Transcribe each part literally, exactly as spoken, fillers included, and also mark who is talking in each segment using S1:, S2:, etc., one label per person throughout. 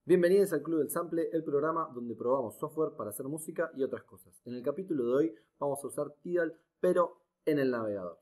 S1: Bienvenidos al Club del Sample, el programa donde probamos software para hacer música y otras cosas. En el capítulo de hoy vamos a usar Tidal, pero en el navegador.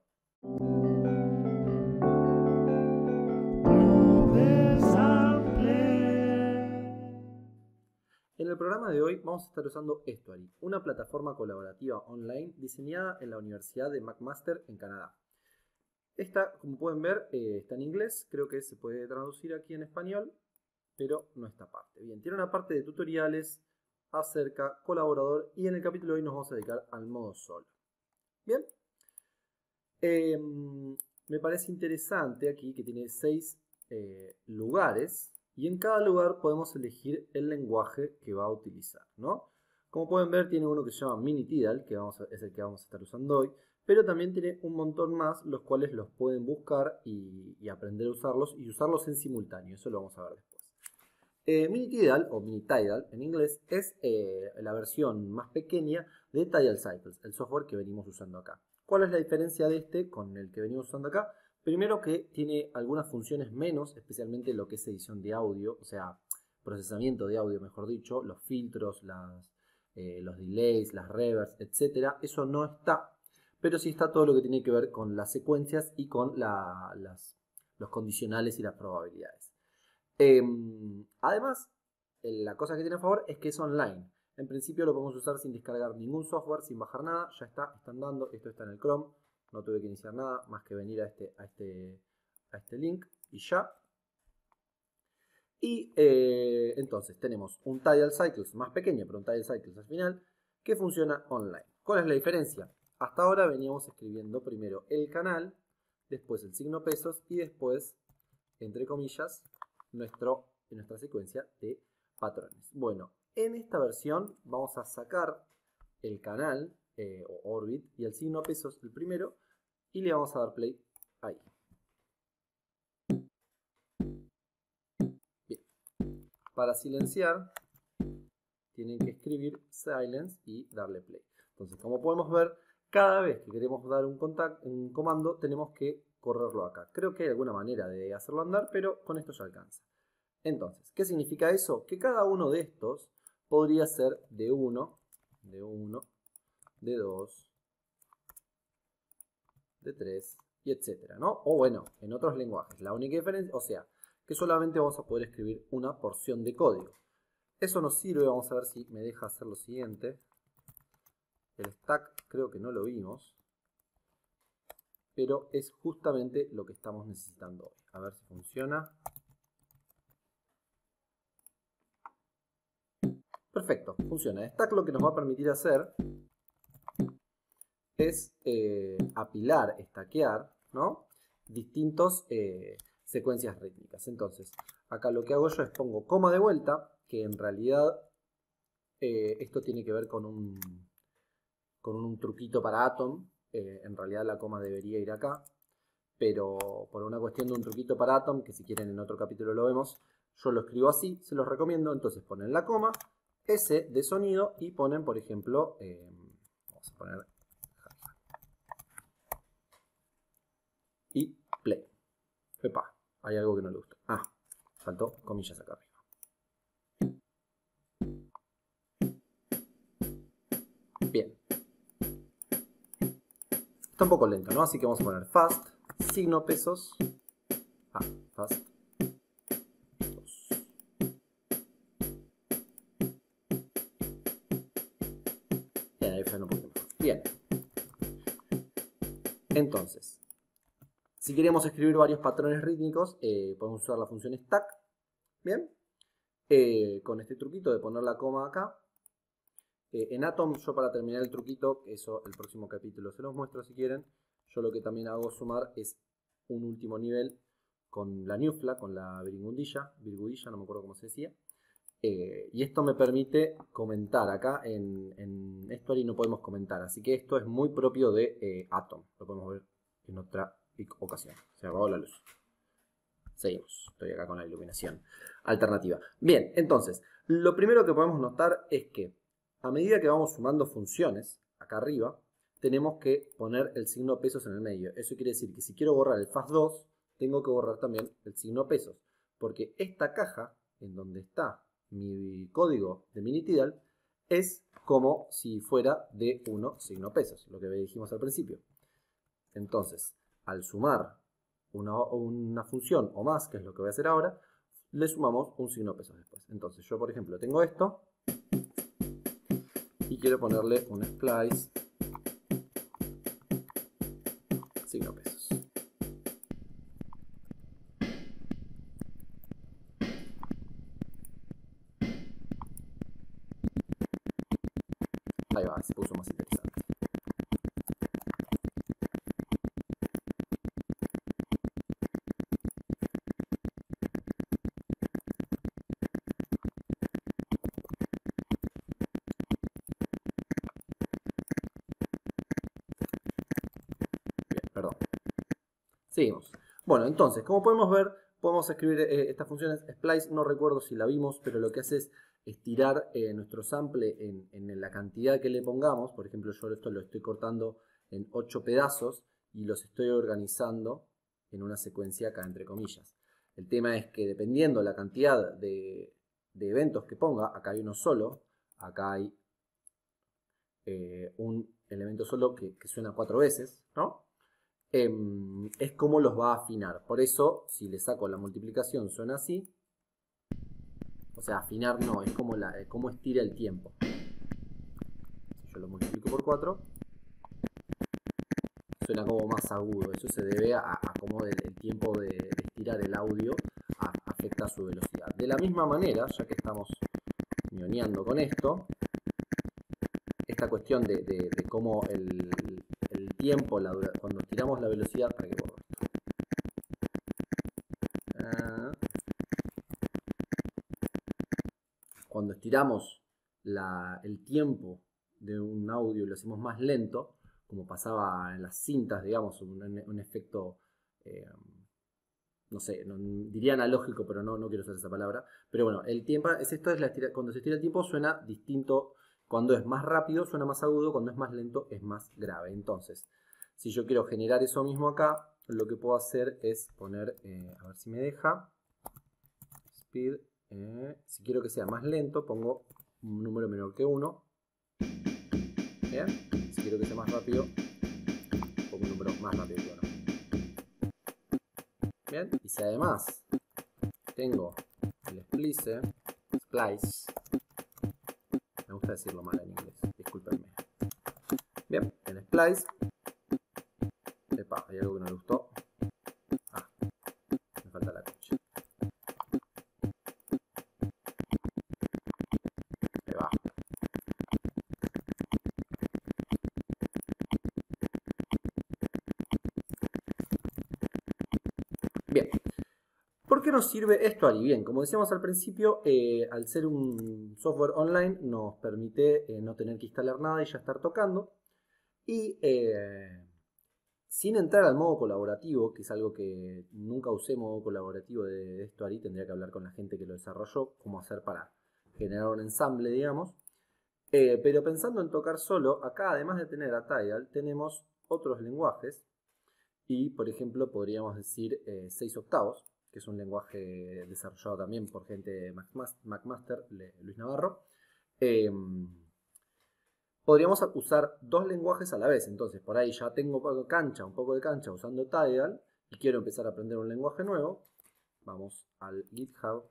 S1: En el programa de hoy vamos a estar usando Estuary, una plataforma colaborativa online diseñada en la Universidad de McMaster en Canadá. Esta, como pueden ver, eh, está en inglés, creo que se puede traducir aquí en español, pero no esta parte. Bien, tiene una parte de tutoriales, acerca, colaborador, y en el capítulo de hoy nos vamos a dedicar al modo solo. Bien, eh, me parece interesante aquí que tiene seis eh, lugares y en cada lugar podemos elegir el lenguaje que va a utilizar, ¿no? Como pueden ver, tiene uno que se llama Mini Tidal, que vamos a, es el que vamos a estar usando hoy, pero también tiene un montón más, los cuales los pueden buscar y, y aprender a usarlos y usarlos en simultáneo. Eso lo vamos a ver después. Eh, Mini Tidal, o Mini Tidal en inglés, es eh, la versión más pequeña de Tidal Cycles, el software que venimos usando acá. ¿Cuál es la diferencia de este con el que venimos usando acá? Primero que tiene algunas funciones menos, especialmente lo que es edición de audio, o sea, procesamiento de audio, mejor dicho, los filtros, las, eh, los delays, las reverbs, etcétera. Eso no está, pero sí está todo lo que tiene que ver con las secuencias y con la, las, los condicionales y las probabilidades. Eh, además, la cosa que tiene a favor es que es online. En principio lo podemos usar sin descargar ningún software, sin bajar nada. Ya está, está andando. Esto está en el Chrome. No tuve que iniciar nada más que venir a este, a este, a este link y ya. Y eh, entonces tenemos un Tidal Cycles más pequeño, pero un Tidal Cycles al final, que funciona online. ¿Cuál es la diferencia? Hasta ahora veníamos escribiendo primero el canal, después el signo pesos y después, entre comillas, nuestro, nuestra secuencia de patrones. Bueno, en esta versión vamos a sacar el canal eh, o orbit y el signo pesos, el primero, y le vamos a dar play ahí. Bien. Para silenciar, tienen que escribir silence y darle play. Entonces, como podemos ver, cada vez que queremos dar un, contact, un comando, tenemos que correrlo acá. Creo que hay alguna manera de hacerlo andar, pero con esto ya alcanza. Entonces, ¿qué significa eso? Que cada uno de estos podría ser de uno, de uno, de dos, de tres, y etcétera, ¿no? O bueno, en otros lenguajes. La única diferencia, o sea, que solamente vamos a poder escribir una porción de código. Eso nos sirve, vamos a ver si me deja hacer lo siguiente. El stack creo que no lo vimos, pero es justamente lo que estamos necesitando hoy. A ver si funciona. Perfecto, funciona. El stack lo que nos va a permitir hacer es eh, apilar, stackear, ¿no? Distintos eh, secuencias rítmicas. Entonces, acá lo que hago yo es pongo coma de vuelta, que en realidad eh, esto tiene que ver con un, con un truquito para Atom. Eh, en realidad la coma debería ir acá, pero por una cuestión de un truquito para Atom, que si quieren en otro capítulo lo vemos, yo lo escribo así, se los recomiendo. Entonces ponen la coma, S de sonido y ponen, por ejemplo, eh, vamos a poner y play. Epa, hay algo que no le gusta. Ah, faltó comillas acá arriba. Bien. Está un poco lento, ¿no? Así que vamos a poner fast, signo pesos. Ah, fast. dos. Bien, ahí freno un poquito mejor. Bien. Entonces, si queremos escribir varios patrones rítmicos, eh, podemos usar la función stack. Bien. Eh, con este truquito de poner la coma acá. Eh, en Atom, yo para terminar el truquito, eso el próximo capítulo se los muestro si quieren, yo lo que también hago sumar es un último nivel con la ñufla, con la virgundilla, virgudilla, no me acuerdo cómo se decía. Eh, y esto me permite comentar. Acá en, en Estuary no podemos comentar, así que esto es muy propio de eh, Atom. Lo podemos ver en otra ocasión. Se apagó la luz. Seguimos, estoy acá con la iluminación alternativa. Bien, entonces, lo primero que podemos notar es que a medida que vamos sumando funciones, acá arriba, tenemos que poner el signo pesos en el medio. Eso quiere decir que si quiero borrar el fast dos, tengo que borrar también el signo pesos. Porque esta caja, en donde está mi código de Minitidal es como si fuera de uno signo pesos, lo que dijimos al principio. Entonces, al sumar una, una función o más, que es lo que voy a hacer ahora, le sumamos un signo pesos después. Entonces, yo por ejemplo tengo esto y quiero ponerle un splice signo pesos. Ahí va, se puso más interesante. Bien, perdón. Seguimos. Bueno, entonces, como podemos ver, podemos escribir eh, estas funciones. Splice, no recuerdo si la vimos, pero lo que hace es estirar eh, nuestro sample en, en la cantidad que le pongamos. Por ejemplo, yo esto lo estoy cortando en ocho pedazos y los estoy organizando en una secuencia acá, entre comillas. El tema es que dependiendo la cantidad de, de eventos que ponga, acá hay uno solo, acá hay eh, un elemento solo que, que suena cuatro veces, ¿no? Eh, es como los va a afinar. Por eso, si le saco la multiplicación, suena así. O sea, afinar no, es como, la, como estira el tiempo. Si yo lo multiplico por cuatro, suena como más agudo. Eso se debe a, a cómo el, el tiempo de, de estirar el audio a, afecta su velocidad. De la misma manera, ya que estamos ñoñando con esto, esta cuestión de, de, de cómo el, el tiempo, la dura, cuando estiramos la velocidad, para que borro esto. Ah, cuando estiramos la, el tiempo de un audio y lo hacemos más lento, como pasaba en las cintas, digamos, un, un efecto, eh, no sé, no, diría analógico, pero no, no quiero usar esa palabra. Pero bueno, el tiempo, es esto es la estira, cuando se estira el tiempo suena distinto. Cuando es más rápido suena más agudo, cuando es más lento es más grave. Entonces, si yo quiero generar eso mismo acá, lo que puedo hacer es poner, eh, a ver si me deja, speed, eh, si quiero que sea más lento, pongo un número menor que uno. Bien, si quiero que sea más rápido, pongo un número más rápido que uno. Bien, y si además tengo el splice, splice, me gusta decirlo mal en inglés, discúlpenme. Bien, el splice. Epa, hay algo que no me gustó. Ah, me falta la concha. Ahí va. Bien. ¿Por qué nos sirve esto ahí? Bien, como decíamos al principio, eh, al ser un software online nos permite eh, no tener que instalar nada y ya estar tocando. Y eh, sin entrar al modo colaborativo, que es algo que nunca usé modo colaborativo de esto ahí, tendría que hablar con la gente que lo desarrolló, cómo hacer para generar un ensamble, digamos. Eh, pero pensando en tocar solo, acá además de tener a Tidal, tenemos otros lenguajes. Y, por ejemplo, podríamos decir eh, seis octavos, que es un lenguaje desarrollado también por gente de McMaster, Luis Navarro. Eh, podríamos usar dos lenguajes a la vez. Entonces, por ahí ya tengo un poco de cancha, un poco de cancha usando Tidal y quiero empezar a aprender un lenguaje nuevo. Vamos al GitHub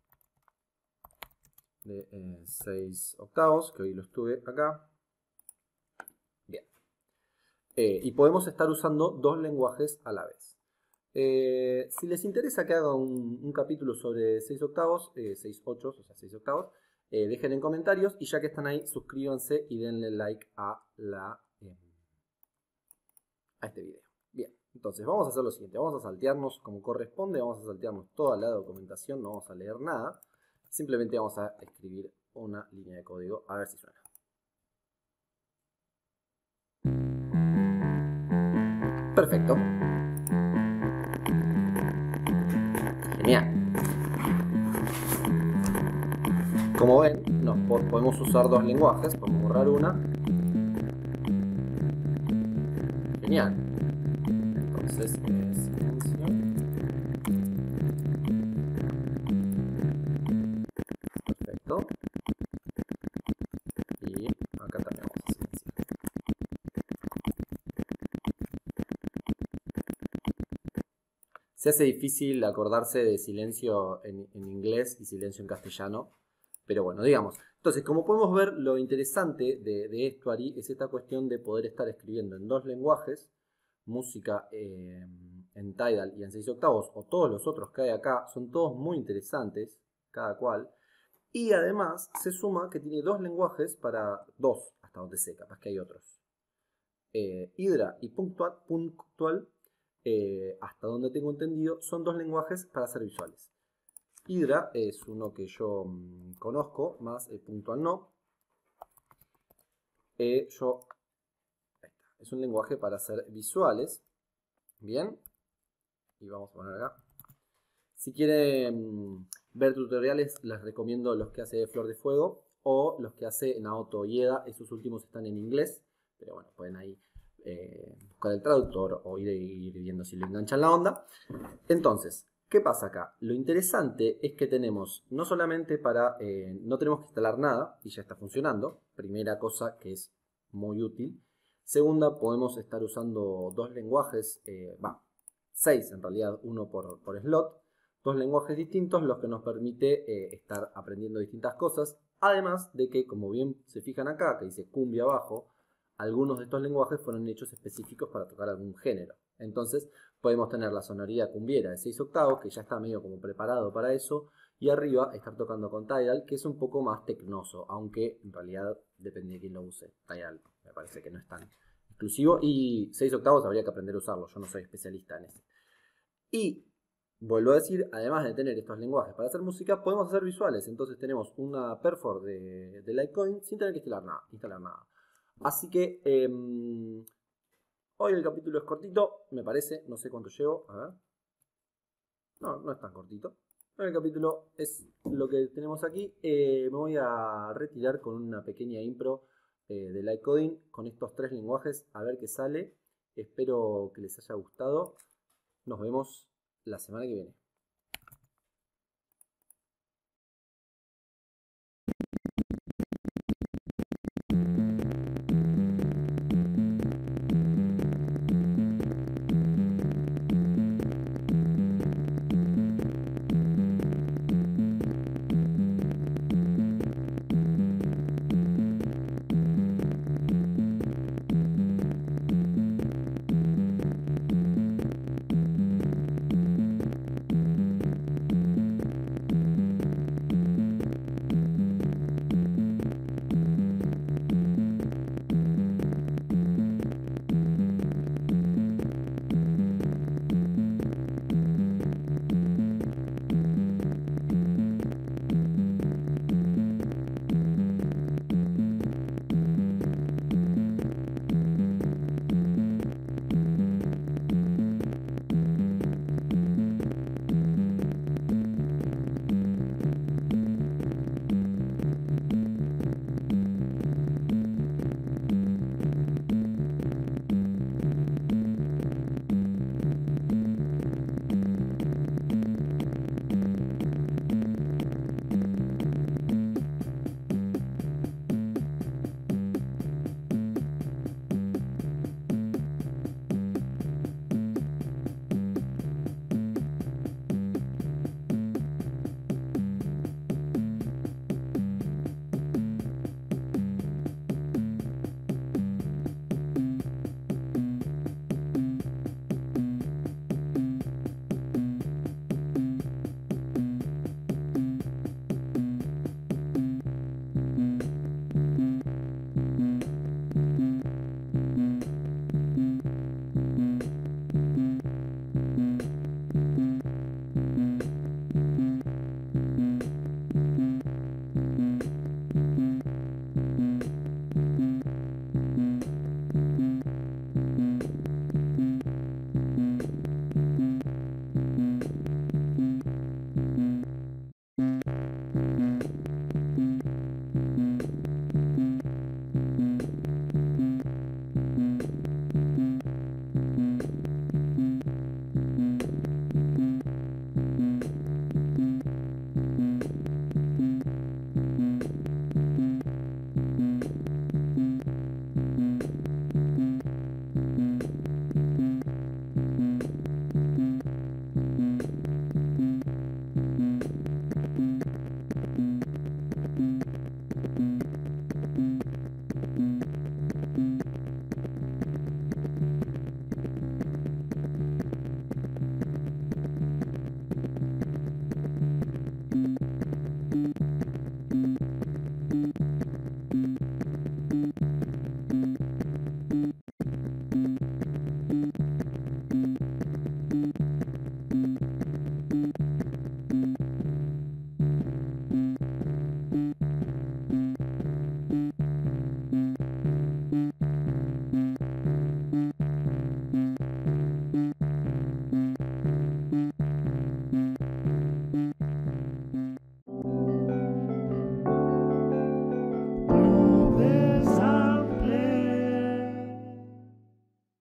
S1: de eh, seis octavos, que hoy lo estuve acá. Bien. Eh, y podemos estar usando dos lenguajes a la vez. Eh, si les interesa que haga un, un capítulo sobre seis octavos, eh, seis ochos, o sea, seis octavos, eh, dejen en comentarios y ya que están ahí, suscríbanse y denle like a, la, eh, a este video. Bien, entonces vamos a hacer lo siguiente, vamos a saltearnos como corresponde, vamos a saltearnos toda la documentación, no vamos a leer nada, simplemente vamos a escribir una línea de código, a ver si suena. Perfecto. Genial. Como ven, nos podemos usar dos lenguajes, podemos borrar una. Genial. Entonces, silencio. Perfecto. esto. Y acá también vamos a silenciar. Se hace difícil acordarse de silencio en, en inglés y silencio en castellano. Pero bueno, digamos. Entonces, como podemos ver, lo interesante de, de Estuary es esta cuestión de poder estar escribiendo en dos lenguajes, música eh, en Tidal y en seis octavos, o todos los otros que hay acá, son todos muy interesantes, cada cual. Y además se suma que tiene dos lenguajes para dos, hasta donde sé, capaz que hay otros. Eh, Hydra y Punctual, Punctual eh, hasta donde tengo entendido, son dos lenguajes para hacer visuales. Hydra es uno que yo mmm, conozco, más eh, Punctual no. Eh, yo, ahí está. Es un lenguaje para hacer visuales. Bien. Y vamos a poner acá. Si quieren mmm, ver tutoriales, les recomiendo los que hace Flor de Fuego o los que hace Naoto Ieda. Esos últimos están en inglés, pero bueno, pueden ahí eh, buscar el traductor o ir, ir viendo si le enganchan la onda. Entonces, ¿qué pasa acá? Lo interesante es que tenemos, no solamente para, eh, no tenemos que instalar nada y ya está funcionando, primera cosa que es muy útil. Segunda, podemos estar usando dos lenguajes, va, eh, seis en realidad, uno por, por slot, dos lenguajes distintos, los que nos permite eh, estar aprendiendo distintas cosas. Además de que, como bien se fijan acá, que dice cumbia abajo, algunos de estos lenguajes fueron hechos específicos para tocar algún género. Entonces, podemos tener la sonoridad cumbiera de seis octavos, que ya está medio como preparado para eso, y arriba estar tocando con Tidal, que es un poco más tecnoso, aunque en realidad depende de quién lo use. Tidal me parece que no es tan exclusivo, y seis octavos habría que aprender a usarlo, yo no soy especialista en ese. Y, vuelvo a decir, además de tener estos lenguajes para hacer música, podemos hacer visuales. Entonces tenemos una perfor de, de Litecoin sin tener que instalar nada. Instalar nada. Así que eh, hoy el capítulo es cortito, me parece, no sé cuánto llevo, a ver. No, no es tan cortito. El capítulo es lo que tenemos aquí. Eh, me voy a retirar con una pequeña impro eh, de Litecoin con estos tres lenguajes, a ver qué sale. Espero que les haya gustado. Nos vemos la semana que viene.